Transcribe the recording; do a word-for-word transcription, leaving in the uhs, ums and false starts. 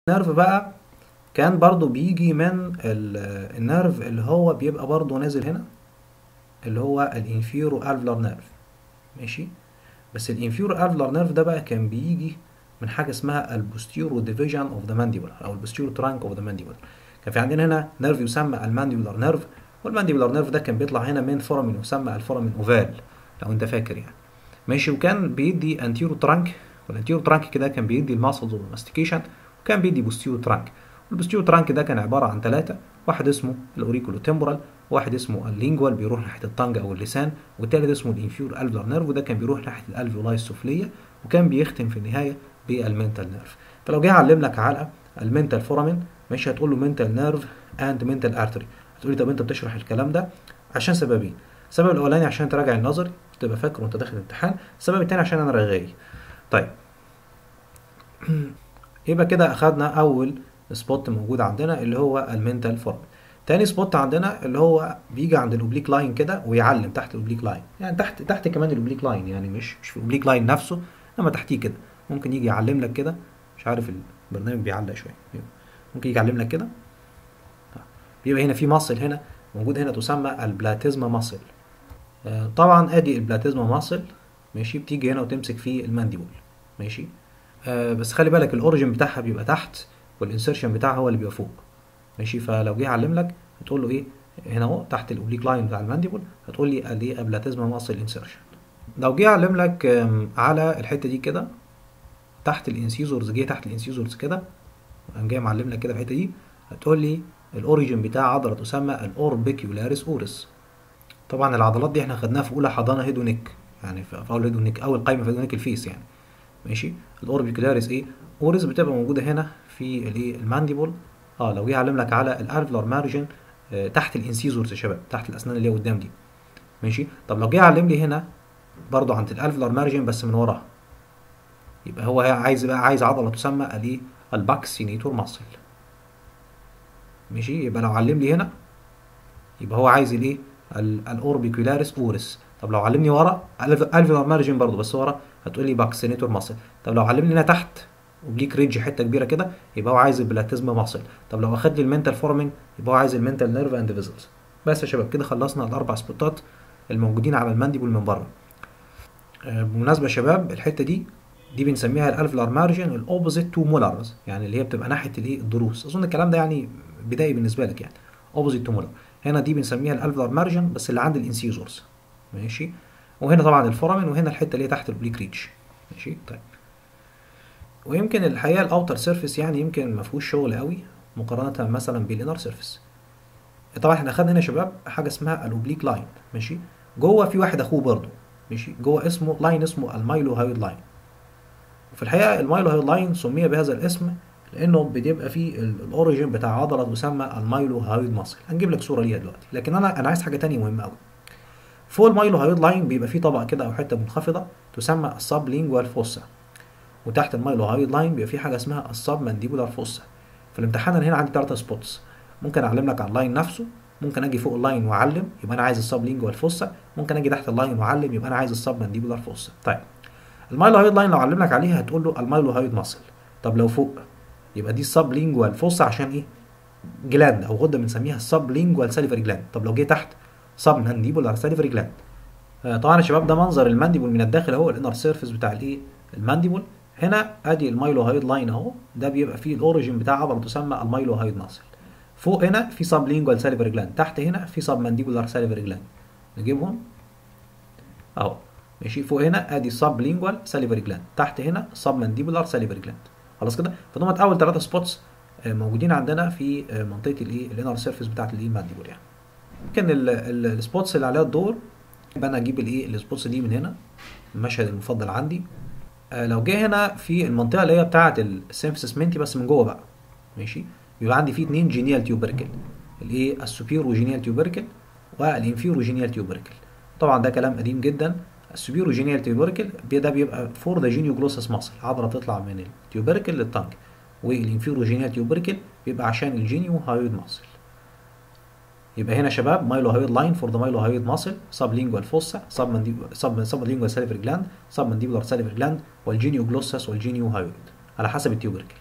النيرف بقى كان برضو بيجي من ال- النيرف اللي هو بيبقى برضو نازل هنا، اللي هو الانفيرو الفلار نيرف. ماشي. بس الانفيرو الفلار نيرف ده بقى كان بيجي من حاجه اسمها البوستيرو ديفيجن اوف ذا مانديبولار او البوستيرو ترانك اوف ذا مانديبولار. كان في عندنا هنا نيرف يسمى المانديبولار نيرف، والمانديبولار نيرف ده كان بيطلع هنا من فورامين يسمى الفورامين اوفال، لو انت فاكر يعني. ماشي. وكان بيدي انتيرو ترانك، والانتيرو ترانك كده كان بيدي الماسلز والماستيكيشن، وكان بيدي بوستيرو ترانك. والبوستيرو ترانك ده كان عباره عن ثلاثه، واحد اسمه الاوريكولو تمبورال، واحد اسمه اللينجوال بيروح ناحيه الطنج او اللسان، والتالت اسمه الانفيور الفلار نيرف وده كان بيروح ناحيه الالفيولاي السفليه، وكان بيختم في النهايه بالمنتال نيرف. فلو جه علم لك على المنتال فورامين، مش هتقول له منتال نيرف اند منتال ارتري، هتقول لي طب انت بتشرح الكلام ده عشان سببين. السبب الاولاني عشان تراجع النظري تبقى فاكر وانت داخل الامتحان، السبب التاني عشان انا رغاي. طيب يبقى كده اخدنا اول سبوت موجود عندنا اللي هو المنتال فورامين. تاني سبوت عندنا اللي هو بيجي عند الاوبليك لاين كده ويعلم تحت الاوبليك لاين، يعني تحت تحت كمان الاوبليك لاين، يعني مش مش في الاوبليك لاين نفسه، انما تحتيه كده. ممكن يجي يعلم لك كده، مش عارف البرنامج بيعلق شويه، ممكن يجي يعلم لك كده. بيبقى هنا في ماسل هنا موجود هنا تسمى البلاتيزما ماسل. طبعا ادي البلاتيزما ماسل، ماشي، بتيجي هنا وتمسك في المانديبول. ماشي. آه بس خلي بالك الاوريجن بتاعها بيبقى تحت، والانسرشن بتاعها هو اللي بيبقى فوق. ماشي. فلو جه يعلم لك هتقول له ايه هنا اهو تحت الاوبليك لاين بتاع المانديبول، هتقول لي قال ايه بلاتيزما ماسل انسرشن. لو جه يعلم لك على الحته دي كده تحت الانسيزورز، جه تحت الانسيزورز كده قام جاي معلم لك كده في الحته دي، هتقول لي الاوريجن بتاع عضله تسمى الاوربيكيولاريس اورس. طبعا العضلات دي احنا خدناها في اولى حضانه هيد ونيك، يعني في اول هيد ونيك، اول قائمه في هيد ونيك الفيس يعني. ماشي. الاوربيكولاريس ايه اورس بتبقى موجوده هنا في الايه المانديبول. اه لو جه يعلم لك على الالفلار مارجن آه تحت الانسيزورز يا شباب، تحت الاسنان اللي هي قدام دي. ماشي. طب لو جه يعلم لي هنا برضو عند الالفلار مارجن بس من وراها، يبقى هو عايز بقى عايز عضله تسمى الايه الباكسينيتور ماسل. ماشي. يبقى لو علم لي هنا يبقى هو عايز الايه الاوربيكولاريس اورس. طب لو علمني ورا الفيلار مارجن برضو بس ورا، هتقول لي باكسينيتور ماسل. طب لو علمني هنا تحت اوبليك ريدج حته كبيره كده، يبقى هو عايز البلاتيزما ماسل. طب لو اخد لي المنتال فورمين يبقى هو عايز المنتال نيرف اند فيزلز. بس يا شباب كده خلصنا الاربع سبوتات الموجودين على المانديبول من بره. آه بالمناسبه يا شباب الحته دي دي بنسميها الالفلار مارجن الاوبوزيت تو مولارز، يعني اللي هي بتبقى ناحيه الايه الضروس. اظن الكلام ده يعني بدائي بالنسبه لك، يعني اوبوزيت تو مولار. هنا دي بنسميها الالفلار مارجن بس اللي عند الانسيزورز. ماشي. وهنا طبعا الفورامين، وهنا الحته اللي هي تحت الاوبليك ريتش. ماشي. طيب ويمكن الحقيقه الاوتر سيرفيس يعني يمكن ما فيهوش شغل قوي مقارنه مثلا بالانر سيرفيس. طبعا احنا خدنا هنا يا شباب حاجه اسمها الاوبليك لاين. ماشي. جوه في واحد اخوه برضه. ماشي. جوه اسمه لاين اسمه المايلو هايد لاين. وفي الحقيقه المايلو هايد لاين سمي بهذا الاسم لانه بيبقى فيه الاوريجين بتاع عضله تسمى المايلو هايد ماسل. هنجيب لك صوره ليها دلوقتي، لكن انا انا عايز حاجه ثانيه مهمه قوي. فوق المايلو هايد لاين بيبقى فيه طبقه كده او حته منخفضه تسمى السب لينجوال فوسا، وتحت المايلو هايد لاين بيبقى فيه حاجه اسمها السب مانديبولار فوسا. في الامتحان انا هنا عندي ثلاثه سبوتس، ممكن اعلم لك على اللاين نفسه، ممكن اجي فوق اللاين واعلم يبقى انا عايز السب لينجوال فوسا، ممكن اجي تحت اللاين واعلم يبقى انا عايز السب مانديبولار فوسا. طيب المايلو هايد لاين لو علم لك عليها هتقول له المايلو هايد ماسل. طب لو فوق يبقى دي السب لينجوال فوسا عشان ايه جلاند او غده بنسميها السب لينجوال ساليفري جلاند. طب لو جه تحت سب مانديبولار ساليفري جلاند. آه طبعا يا شباب ده منظر المانديبول من الداخل اهو، الانر سيرفيس بتاع الايه المانديبول. هنا ادي المايلو هايد لاين اهو، ده بيبقى فيه الاوريجين بتاع عضله تسمى المايلو هايد ماسل. فوق هنا في سب لينجوال ساليفري جلاند، تحت هنا في سب مانديبولار ساليفري جلاند. نجيبهم اهو. ماشي. فوق هنا ادي سب لينجوال ساليفري جلاند، تحت هنا سب مانديبولار ساليفري جلاند. خلاص كده. فدول اول ثلاثه سبوتس موجودين عندنا في منطقه الايه الانر سيرفيس بتاعت الايه المانديبول يعني. ممكن السبوتس اللي عليها الدور يبقى انا اجيب الايه السبوتس دي من هنا، المشهد المفضل عندي. آه لو جه هنا في المنطقه اللي هي بتاعه السيمفيسس مينتي بس من جوه بقى. ماشي. بيبقى عندي فيه اثنين جينيال تيوبركل، الايه السوبيرو جينيال تيوبركل والانفيرو جينيال تيوبركل. طبعا ده كلام قديم جدا. السوبيرو جينيال تيوبركل ده بيبقى فور ذا جينيو جلوسس ماسل، عضله بتطلع من التيوبركل للتانج. والانفيرو جينيال تيوبركل بيبقى عشان الجينيو هايود ماسل. يبقى هنا شباب مايلو هايود لاين فور ذا مايلو هايود ماسل، سب لينجوال فوسا، سب سب سب لينجوال ساليفري جلاند، سب مانديبولار ساليفري جلاند، والجينيو جلوسس والجينيو هايود على حسب التيوبركل.